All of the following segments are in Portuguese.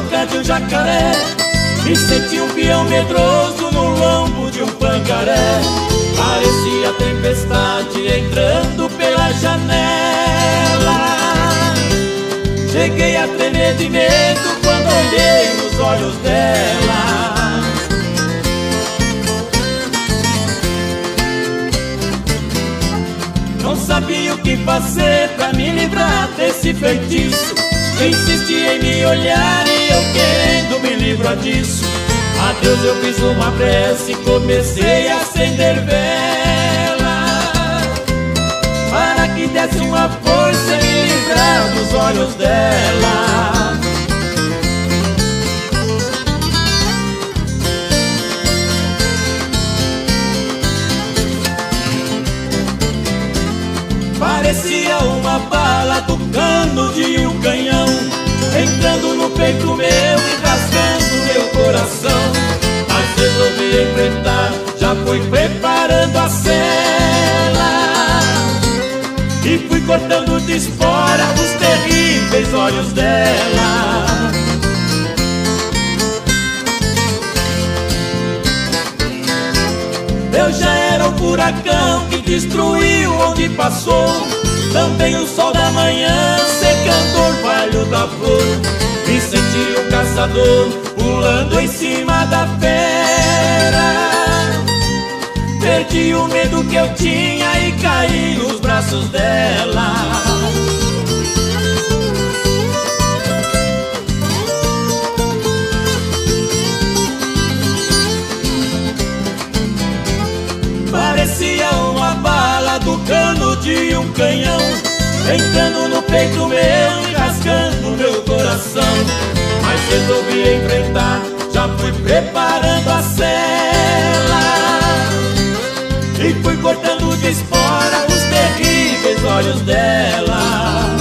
boca de um jacaré, me senti um peão medroso no lombo de um pangaré. Parecia tempestade entrando pela janela. Cheguei a tremer de medo quando olhei nos olhos dela. Não sabia o que fazer pra me livrar desse feitiço. Insistia em me olhar e eu querendo me livrar disso. A Deus eu fiz uma prece e comecei a acender vela, para que desse uma força e me livrar dos olhos dela. Parecia uma bala do cano de um canhão, entrando no peito meu e rasgando meu coração. Mas resolvi enfrentar, já fui preparando a cela e fui cortando de espora os terríveis olhos dela. Eu já era o furacão que destruiu onde passou, também o sol da manhã secando o orvalho da flor. Me senti um caçador pulando em cima da fera. Perdi o medo que eu tinha e caí nos braços dela. Parecia uma bala do cano de um canhão, entrando no peito meu e rasgando meu coração. Mas resolvi enfrentar, já fui preparando a cela e fui cortando de espora os terríveis olhos dela.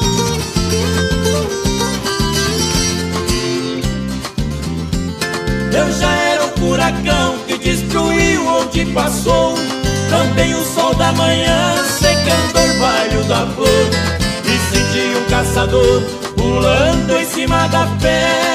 Eu já era o furacão que destruiu onde passou, também o sol da manhã secando o orvalho da flor. Me senti um caçador pulando em cima da fera.